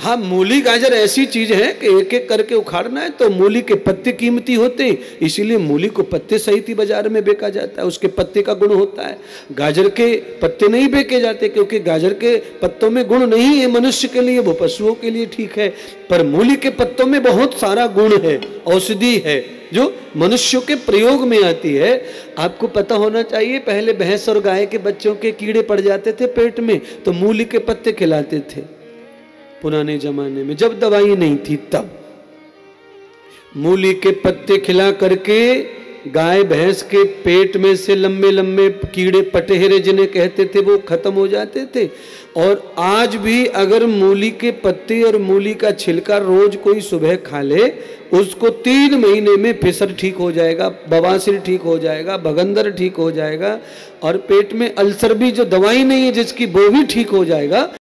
हाँ, मूली गाजर ऐसी चीज है कि एक एक करके उखाड़ना है तो मूली के पत्ते कीमती होते हैं, इसीलिए मूली को पत्ते सहित ही बाजार में बेचा जाता है, उसके पत्ते का गुण होता है। गाजर के पत्ते नहीं बेचे जाते क्योंकि गाजर के पत्तों में गुण नहीं है मनुष्य के लिए, वो पशुओं के लिए ठीक है। पर मूली के पत्तों में बहुत सारा गुण है, औषधि है जो मनुष्यों के प्रयोग में आती है। आपको पता होना चाहिए, पहले भैंस और गाय के बच्चों के कीड़े पड़ जाते थे पेट में तो मूली के पत्ते खिलाते थे पुराने जमाने में, जब दवाई नहीं थी तब मूली के पत्ते खिला करके गाय भैंस के पेट में से लंबे लंबे कीड़े पटेहरे जिन्हें कहते थे वो खत्म हो जाते थे। और आज भी अगर मूली के पत्ते और मूली का छिलका रोज कोई सुबह खा ले, उसको 3 महीने में फिसर ठीक हो जाएगा, बवासीर ठीक हो जाएगा, भगंदर ठीक हो जाएगा, और पेट में अल्सर भी जो दवाई नहीं है जिसकी वो भी ठीक हो जाएगा।